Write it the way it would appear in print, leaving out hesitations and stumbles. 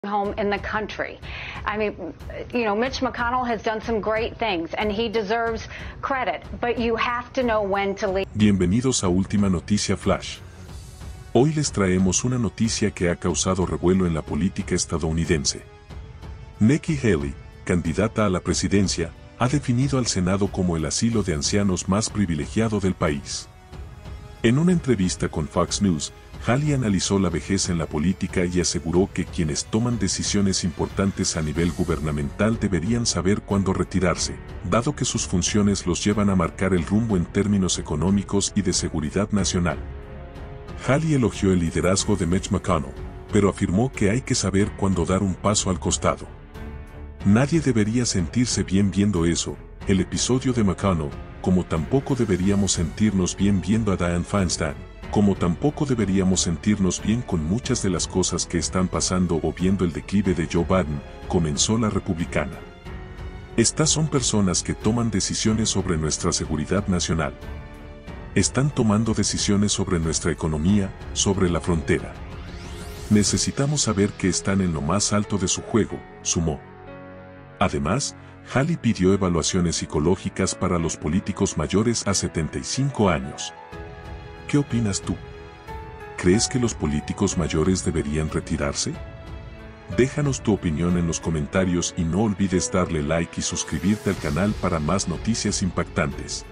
home in the country. I mean, Mitch McConnell has done some great things and he deserves credit, but you have to know when to leave. Bienvenidos a Última Noticia Flash. Hoy les traemos una noticia que ha causado revuelo en la política estadounidense. Nikki Haley, candidata a la presidencia, ha definido al Senado como el asilo de ancianos más privilegiado del país. En una entrevista con Fox News, Haley analizó la vejez en la política y aseguró que quienes toman decisiones importantes a nivel gubernamental deberían saber cuándo retirarse, dado que sus funciones los llevan a marcar el rumbo en términos económicos y de seguridad nacional. Haley elogió el liderazgo de Mitch McConnell, pero afirmó que hay que saber cuándo dar un paso al costado. Nadie debería sentirse bien viendo eso, el episodio de McConnell, como tampoco deberíamos sentirnos bien viendo a Dianne Feinstein, como tampoco deberíamos sentirnos bien con muchas de las cosas que están pasando o viendo el declive de Joe Biden, comenzó la republicana. Estas son personas que toman decisiones sobre nuestra seguridad nacional. Están tomando decisiones sobre nuestra economía, sobre la frontera. Necesitamos saber que están en lo más alto de su juego, sumó. Además, Haley pidió evaluaciones psicológicas para los políticos mayores a 75 años. ¿Qué opinas tú? ¿Crees que los políticos mayores deberían retirarse? Déjanos tu opinión en los comentarios y no olvides darle like y suscribirte al canal para más noticias impactantes.